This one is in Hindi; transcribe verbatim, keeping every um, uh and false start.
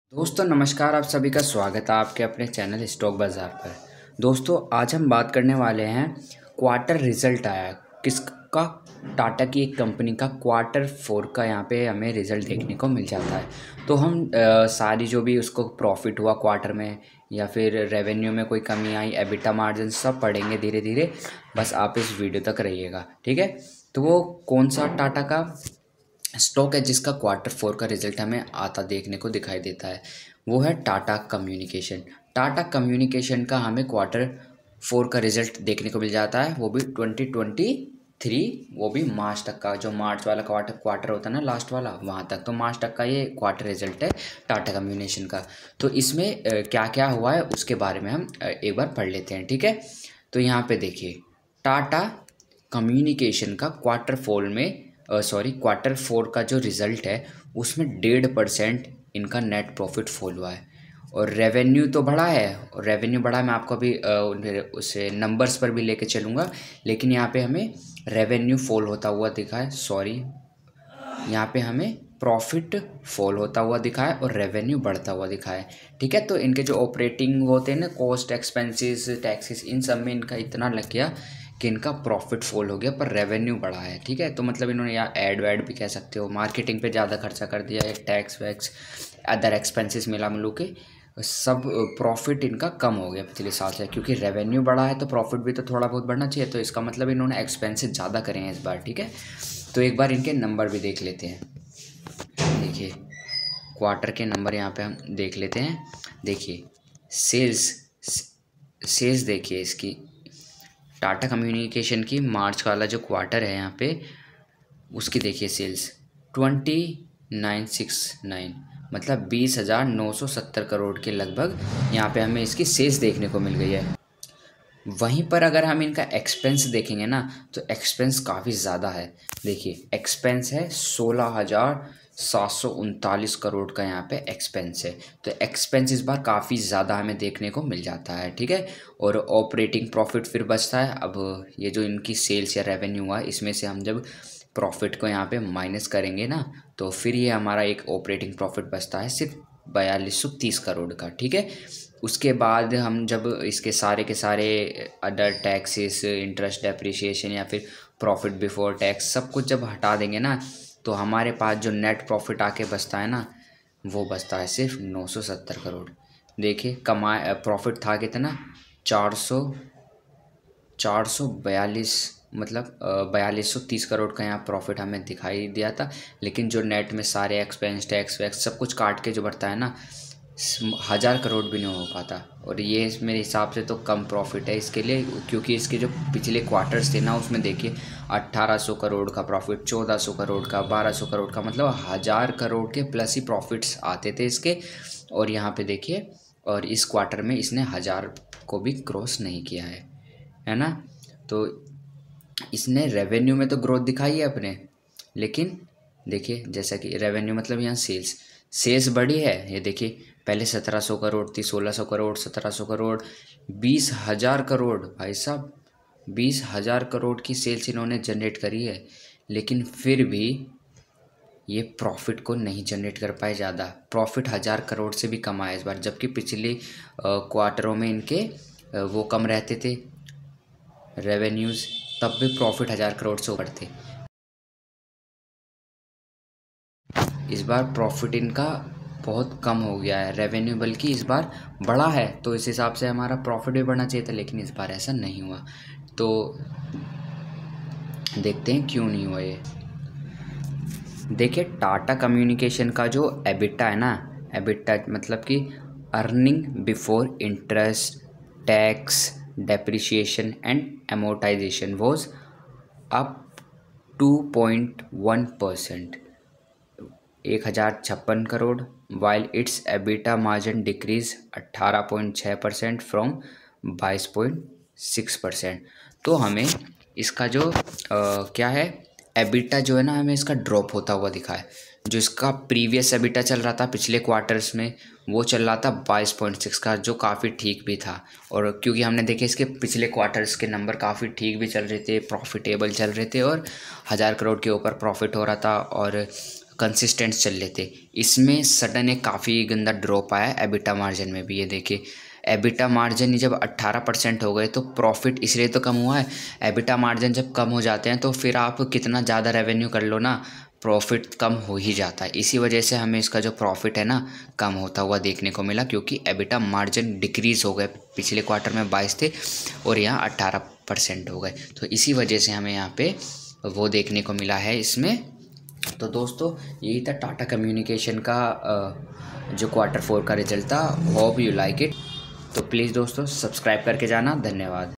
दोस्तों नमस्कार, आप सभी का स्वागत है आपके अपने चैनल स्टॉक बाज़ार पर। दोस्तों आज हम बात करने वाले हैं क्वार्टर रिज़ल्ट आया किसका। टाटा की एक कंपनी का क्वार्टर फोर का यहाँ पे हमें रिज़ल्ट देखने को मिल जाता है। तो हम आ, सारी जो भी उसको प्रॉफिट हुआ क्वार्टर में या फिर रेवेन्यू में कोई कमी आई, एबिटा मार्जिन सब पढ़ेंगे धीरे धीरे। बस आप इस वीडियो तक रहिएगा, ठीक है। तो वो कौन सा टाटा का स्टॉक है जिसका क्वार्टर फोर का रिजल्ट हमें आता देखने को दिखाई देता है, वो है टाटा कम्युनिकेशन। टाटा कम्युनिकेशन का हमें क्वार्टर फोर का रिजल्ट देखने को मिल जाता है, वो भी ट्वेंटी ट्वेंटी थ्री, वो भी मार्च तक का। जो मार्च वाला क्वार्टर क्वार्टर होता है ना, लास्ट वाला, वहाँ तक, तो मार्च तक का ये क्वार्टर रिजल्ट है टाटा कम्युनिकेशन का। तो इसमें क्या क्या हुआ है उसके बारे में हम एक बार पढ़ लेते हैं, ठीक है। तो यहाँ पे देखिए, टाटा कम्युनिकेशन का क्वार्टर फोर में सॉरी क्वार्टर फोर का जो रिज़ल्ट है उसमें डेढ़ परसेंट इनका नेट प्रॉफिट फॉल हुआ है। और रेवेन्यू तो बढ़ा है, और रेवेन्यू बढ़ा, मैं आपको अभी उसे नंबर्स पर भी लेके चलूँगा। लेकिन यहाँ पे हमें रेवेन्यू फॉल होता हुआ दिखा है, सॉरी यहाँ पे हमें प्रॉफिट फॉल होता हुआ दिखा है और रेवेन्यू बढ़ता हुआ दिखा है, ठीक है। तो इनके जो ऑपरेटिंग होते हैं ना, कॉस्ट, एक्सपेंसेस, टैक्सेस, इन सब में इनका इतना लग गया कि इनका प्रॉफिट फॉल हो गया पर रेवेन्यू बढ़ा है, ठीक है। तो मतलब इन्होंने यहाँ ऐड वैड भी कह सकते हो, मार्केटिंग पे ज़्यादा खर्चा कर दिया है, टैक्स वैक्स अदर एक्सपेंसेस मिला मिलू के सब प्रॉफिट इनका कम हो गया पिछले साल से। क्योंकि रेवेन्यू बढ़ा है तो प्रॉफिट भी तो थोड़ा बहुत बढ़ना चाहिए, तो इसका मतलब इन्होंने एक्सपेंसेस ज़्यादा करे हैं इस बार, ठीक है। तो एक बार इनके नंबर भी देख लेते हैं। देखिए क्वार्टर के नंबर यहाँ पे हम देख लेते हैं। देखिए सेल्स सेल्स देखिए इसकी, टाटा कम्युनिकेशन की मार्च वाला जो क्वार्टर है यहाँ पे, उसकी देखिए sales twenty nine six nine, मतलब बीस हज़ार नौ सौ सत्तर करोड़ के लगभग यहाँ पे हमें इसकी सेल्स देखने को मिल गई है। वहीं पर अगर हम इनका एक्सपेंस देखेंगे ना, तो एक्सपेंस काफ़ी ज़्यादा है। देखिए एक्सपेंस है सोलह हज़ार सात सौ उनतालीस करोड़ का यहाँ पे एक्सपेंस है। तो एक्सपेंस इस बार काफ़ी ज़्यादा हमें देखने को मिल जाता है, ठीक है। और ऑपरेटिंग प्रॉफिट फिर बचता है। अब ये जो इनकी सेल्स या रेवेन्यू हुआ, इसमें से हम जब प्रॉफिट को यहाँ पे माइनस करेंगे ना, तो फिर ये हमारा एक ऑपरेटिंग प्रॉफिट बचता है सिर्फ बयालीस सौ तीस करोड़ का, ठीक है। उसके बाद हम जब इसके सारे के सारे अदर टैक्सेस, इंटरेस्ट, डेप्रिसिएशन या फिर प्रॉफिट बिफोर टैक्स सब कुछ जब हटा देंगे ना, तो हमारे पास जो नेट प्रॉफिट आके बचता है ना, वो बचता है सिर्फ नौ सौ सत्तर करोड़। देखिए कमाए प्रॉफिट था कितना, चार सौ चार सौ बयालीस, मतलब बयालीस सौ तीस करोड़ का यहाँ प्रॉफिट हमें दिखाई दिया था। लेकिन जो नेट में सारे एक्सपेंस, टैक्स वैक्स सब कुछ काट के जो बढ़ता है ना, हज़ार करोड़ भी नहीं हो पाता। और ये मेरे हिसाब से तो कम प्रॉफिट है इसके लिए, क्योंकि इसके जो पिछले क्वार्टर्स थे ना, उसमें देखिए अट्ठारह सौ करोड़ का प्रॉफिट, चौदह सौ करोड़ का, बारह सौ करोड़ का, मतलब हज़ार करोड़ के प्लस ही प्रॉफिट्स आते थे इसके। और यहाँ पे देखिए, और इस क्वार्टर में इसने हज़ार को भी क्रॉस नहीं किया है, है ना। तो इसने रेवेन्यू में तो ग्रोथ दिखाई है अपने, लेकिन देखिए जैसा कि रेवेन्यू मतलब यहाँ सेल्स सेल्स बढ़ी है। ये देखिए पहले सत्रह सौ करोड़ थी, सोलह सौ करोड़, सत्रह सौ करोड़, बीस हज़ार करोड़, भाई साहब बीस हज़ार करोड़ की सेल्स इन्होंने जनरेट करी है। लेकिन फिर भी ये प्रॉफिट को नहीं जनरेट कर पाए ज़्यादा। प्रॉफिट हज़ार करोड़ से भी कम आया इस बार, जबकि पिछले क्वार्टरों में इनके वो कम रहते थे रेवेन्यूज़, तब भी प्रॉफिट हज़ार करोड़ से ऊपर थे। इस बार प्रॉफिट इनका बहुत कम हो गया है, रेवेन्यू बल्कि इस बार बढ़ा है, तो इस हिसाब से हमारा प्रॉफिट भी बढ़ना चाहिए था, लेकिन इस बार ऐसा नहीं हुआ। तो देखते हैं क्यों नहीं हुआ ये। देखिए टाटा कम्युनिकेशन का जो एबिटा है ना, एबिटा मतलब कि earning before interest, tax, depreciation and amortisation was up to point one percent, एक हज़ार छप्पन crore, while its EBITA margin decrease अट्ठारह पॉइंट छः परसेंट फ्रॉम बाईस पॉइंट सिक्स परसेंट। तो हमें इसका जो आ, क्या है एबिटा जो है ना, हमें इसका ड्रॉप होता हुआ दिखा है। जो इसका प्रीवियस एबिटा चल रहा था पिछले क्वार्टर्स में, वो चल रहा था बाईस पॉइंट सिक्स का, जो काफ़ी ठीक भी था। और क्योंकि हमने देखे इसके पिछले क्वार्टर्स के नंबर काफ़ी ठीक भी चल रहे थे, प्रॉफिटेबल चल रहे थे, और हज़ार करोड़ के ऊपर प्रॉफिट हो रहा था, और कंसिस्टेंट चल रहे थे। इसमें सडन एक काफ़ी गंदा ड्रॉप आया एबिटा मार्जिन में भी। ये देखिए एबिटा मार्जिन जब अट्ठारह परसेंट हो गए तो प्रॉफिट इसलिए तो कम हुआ है। एबिटा मार्जिन जब कम हो जाते हैं तो फिर आप कितना ज़्यादा रेवेन्यू कर लो ना, प्रॉफिट कम हो ही जाता है। इसी वजह से हमें इसका जो प्रॉफिट है ना कम होता हुआ देखने को मिला, क्योंकि एबिटा मार्जिन डिक्रीज़ हो गए। पिछले क्वार्टर में बाईस थे और यहाँ अट्ठारह परसेंट हो गए, तो इसी वजह से हमें यहाँ पे वो देखने को मिला है इसमें। तो दोस्तों यही था टाटा कम्युनिकेशन का जो क्वार्टर फोर का रिजल्ट था। Hope you like it. तो प्लीज़ दोस्तों सब्सक्राइब करके जाना। धन्यवाद।